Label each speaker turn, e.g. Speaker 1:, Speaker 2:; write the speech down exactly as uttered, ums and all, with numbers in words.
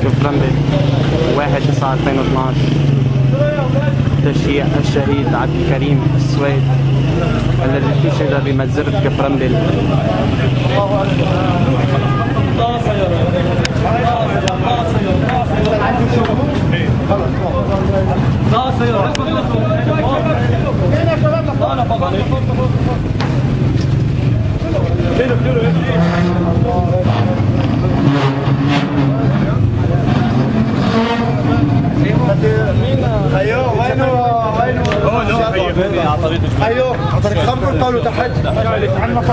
Speaker 1: كفرنبل واحد تسعة ألفين واثنعش. تشييع الشهيد عبد الكريم السويد الذي استشهد بمجزرة كفرنبل.
Speaker 2: ايوه وينه وينه؟ ايوه على طريق خمر قالوا تحت